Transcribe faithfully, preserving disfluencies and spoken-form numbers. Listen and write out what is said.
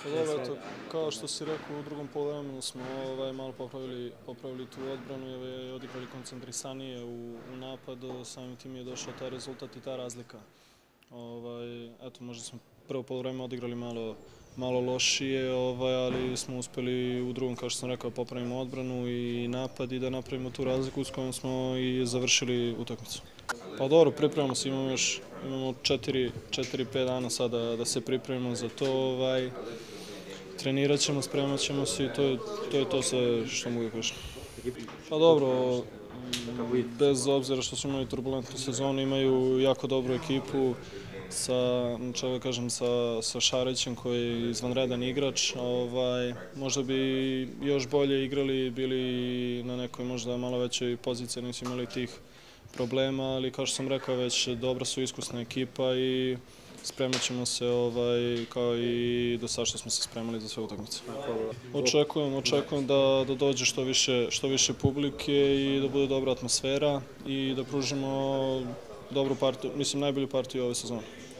Pa dobro, eto, kao što si rekao, u drugom poluvremenu smo ovaj, malo popravili, popravili tu odbranu i odigrali koncentrisanije u, u napad, samim tim je došao taj rezultat i ta razlika. Ovaj, eto, možda smo prvo poluvreme odigrali malo, malo lošije, ovaj, ali smo uspeli u drugom, kao što sam rekao, popravimo odbranu i napad i da napravimo tu razliku s kojom smo i završili utakmicu. Pa dobro, pripremamo se, imamo još imamo četiri pet dana sada da se pripremimo za to. Ovaj, trenirat ćemo, spremat ćemo se i to je to, je to sve što mogu da kažem. Pa dobro, bez obzira što su imali turbulentnu sezonu, imaju jako dobru ekipu sa, čemu da kažem, sa, sa Šarićem koji je izvanredan igrač. Ovaj, možda bi još bolje igrali, bili na nekoj možda malo većoj poziciji, nisu imali tih problema, ali kao što sam rekao već, dobra su iskusna ekipa i spremat ćemo se ovaj, kao i do sada što smo se spremali za sve utakmice. Očekujem, očekujem da, da dođe što više, što više publike i da bude dobra atmosfera i da pružimo dobru partiju, mislim najbolju partiju ove sezone.